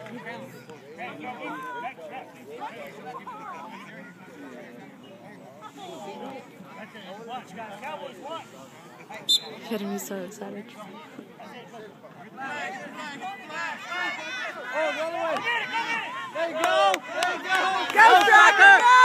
Hit him, he's so excited. Oh, the other way. There you go. There you go. Go, Stryker!